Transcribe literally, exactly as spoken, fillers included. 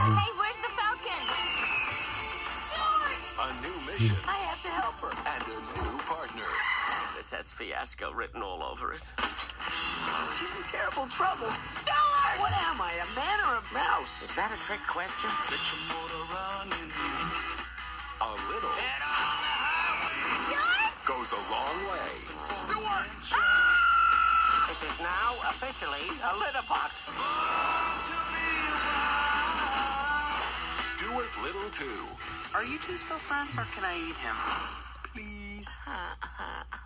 Hey, where's the Falcon? A new mission. I have to help her. And a new partner. This has fiasco written all over it. She's in terrible trouble. Stuart! What am I, a man or a mouse? Is that a trick question? A little goes a long way. Stuart! This is now officially a litter box. Stuart Little two. Are you two still friends, or can I eat him? Please.